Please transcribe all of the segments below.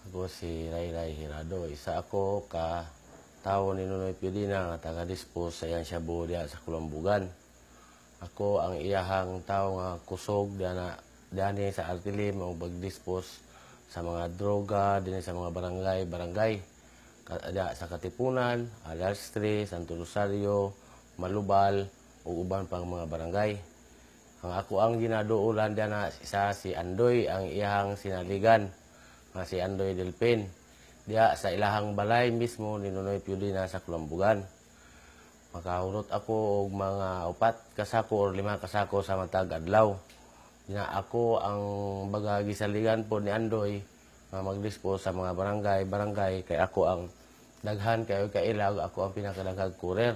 Ako si Ray Hirado. Isa ako ka tao ni Nunoy Pudina nga taga-dispose sa iyang shabu diya sa Kulambugan. Ako ang iyahang tao nga kusog dani sa Artilim o mag-dispose sa mga droga dinhi sa mga barangay sa Katipunan, Alastre, Santo Rosario, Malubal ug uban pang mga barangay. Ang ako ang ginaduulan diya isa si Andoy ang iyahang sinaligan nga si Andoy Delpin diya sa ilahang balay mismo ni Nunoy Pudina sa Kulambugan. Makahurot ako og mga 4 kasako o 5 kasako sa matag adlaw. Dina ako ang baga gisaligan po ni Andoy nga mag-dispose sa mga barangay kay ako ang daghan kayo kailag, ako ang pinakadaghang kurer.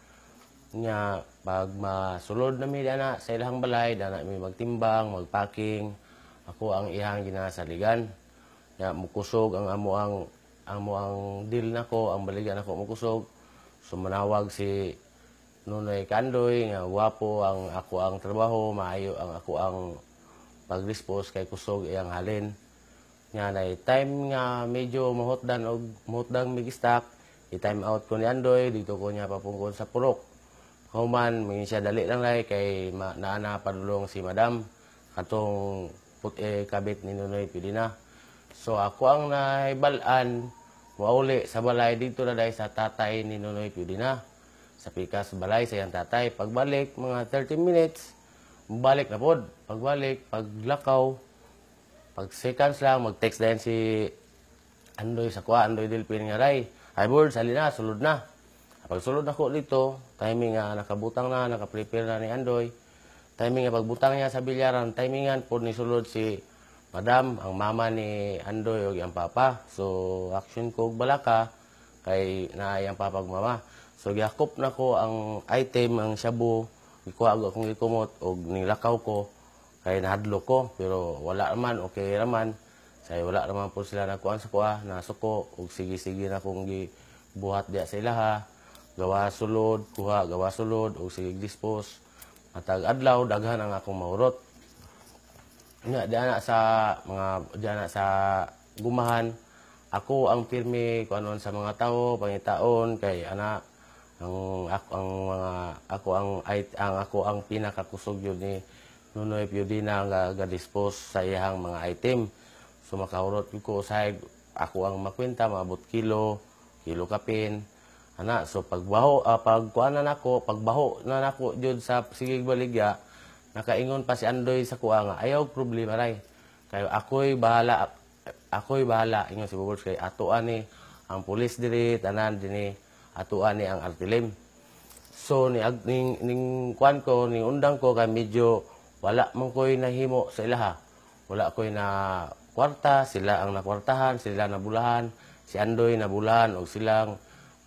Nya pag masulod na mi dana sa ilahang balay dana mi magtimbang, magpacking, ako ang iyang ginasaligan. Ya mukusog ang amo ang deal nako, ang baligyan nako mukusog. So manawag si Nunoy Kandoy nga gwapo ang ako ang trabaho, maayo ang ako ang pag-dispose kay kusog iyang halin. Nga na time nga medyo mahutdang mig-stock, i-time out ko ni Andoy, dito ko niya papungkol sa purok. Human, may siya dali lang kay naana padulong si Madam katong kabit ni Nunoy Pudina. So ako ang naibalan mauli sa balay dito na dahil sa tatay ni Nunoy Pudina. Sa pikas balay sa iyang tatay. Pagbalik, mga 30 minutes, balik na pod. Pagbalik, paglakaw, pag seconds lang, mag-text din si Andoy sa kuha, Andoy Delpin nga ray. Ay board, sali na, sulod na. Pag sulod ako dito, timing nga nakabutang na, nakaprepare na ni Andoy. Timing nga pagbutang niya sa bilyaran, timingan po ni sulod si Madam, ang mama ni Andoy o ang papa. So, action ko balaka kay na ang papa ug mama. So, giyakop na ko ang item, ang shabu, ikuha ako akong ikumot o nilakaw ko kay nahadlo ko. Pero wala naman, okay naman. Say wala naman po sila nakuha sa kuha, nasuko, o sige-sige na kong gibuhat diya sa ilaha. Gawa sulod, kuha, gawa sulod, o sige dispose. Matag adlaw, daghan ang akong mahurot. Diyan sa gumahan, ako ang pirmi kuanon sa mga tao, pangitaon kay ana ako ang pinakakusog yun ni Nunoy Pudina nga ga-dispose sa iyang mga item. So makahurot ko sa ako ang makwenta maabot kilo kapin. Ana so pagbaho pagbaho na nako jud sa sigig baligya. Nakaingon pa si Andoy sa kuha nga, ayaw problema ray. Kayo ako'y bahala ingon si Bubbles kay atuan ni ang pulis diri, tanan dinhi, atuan ni ang Artilim. So ning kuan ko, ning undang ko kay medyo wala man ko'y nahimo sa ilaha. Wala ko'y na kwarta, sila ang nakwartahan, sila nabulahan, si Andoy nabulahan og silang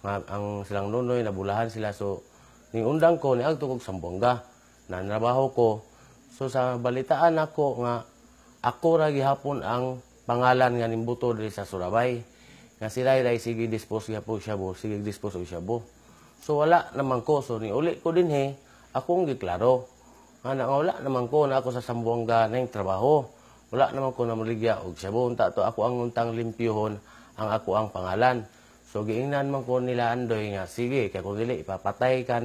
Nunoy nabulahan sila. So ning undang ko ni agto kog Sambuanga na trabaho ko. So sa balitaan ako nga ako ra gihapon ang pangalan nga nimbuto diri sa Surabay. Nga si Ray sige dispose nga po shabu, sige dispose og shabu. So wala naman ko, so ni uli ko dinhi akong giklaro. Nga wala naman ko na ako sa Sambuanga ning trabaho. Wala naman ko na maligya og shabu. Unta to ako ang untang limpyohon ang ako ang pangalan. So giingnan man ko nila Andoy nga sige kay kung dili ipapatay ka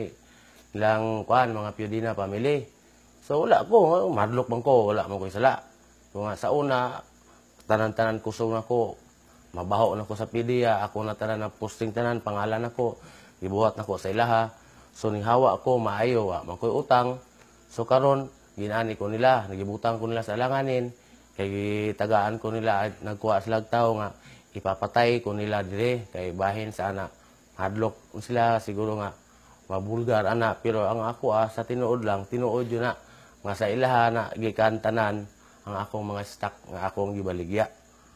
nilang kuan mga Pudina family. So wala ko, madlok man ko, wala man ko sala. So nga sa una tanan-tanan kusog na ko, mabaho na ko sa PDEA, ako na tanan na posting tanan pangalan nako, gibuhat nako sa ilaha. So ning hawa ko maayo, man ko'y utang. So karon ginani ko nila, nagibutang ko nila sa alanganin, kay tagaan ko nila nagkuha sila tao nga ipapatay ko nila dire kay bahin sa ana. Hadlok sila siguro nga mabulgar ana, pero ang ako sa tinuod lang, tinuod yun na nga sa ilaha na gikan tanan ang akong mga stock nga akong gibaligya.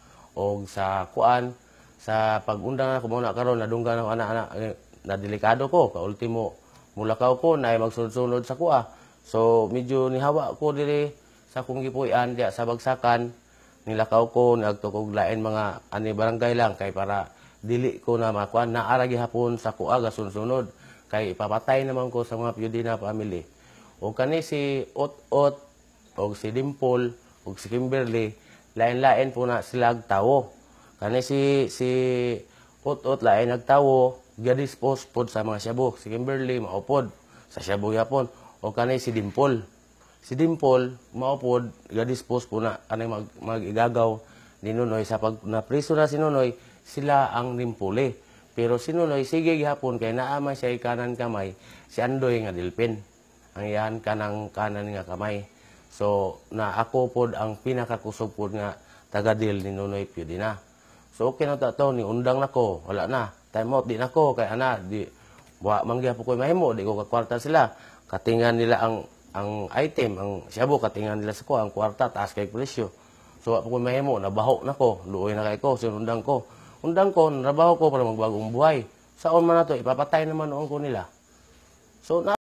O sa kuan, sa pag-undang ako muna karon nadunggan ako ana na delikado ko, ka ultimo mulakaw ko na magsunod-sunod sa kuha. So medyo nihawa ko diri sa akong gipuy-an diya sa bagsakan, nilakaw ko nagtukog lain mga barangay lang kay para dili ko na makuan na ara gihapon sa kuha ga sunod-sunod. Kay ipapatay naman ko sa mga Pudina family. O kani si Ot-Ot, o si Dimple, o si Kimberly, lain-lain po na sila tawo. Kani si Ut-Ut lain nagtawo, ga-dispose pod sa mga shabu. Si Kimberly maupod sa shabu yapon. O kani si Dimple. Si Dimple maupod, ga-dispose po na kanay mag-igagaw ni Nunoy. Sa pag napriso na si Nunoy, sila ang nimpuli. Pero si Nunoy, sige gihapon, kay naamay siya kanan kamay, si Andoy nga dilpin. Ang iyan kanang kanan nga kamay. So, na ako pod ang pinakakusog pod nga tagadil ni Nunoy Piudina. So, okay na to, ni undang na ko, wala na. Time out, di na ko, kay ana, di, manggiha po ko mahimo, di ko kakwarta sila. Katingan nila ang item, ang shabu, katingan nila sa ko, ang kwarta, taas kay presyo. So, ako ko mahimo, nabaho na ko, luoy na kay ko, sinundang ko. Undang ko, nabaho ko para magbagong buhay. Saon man na to, ipapatay naman noon ko nila. So,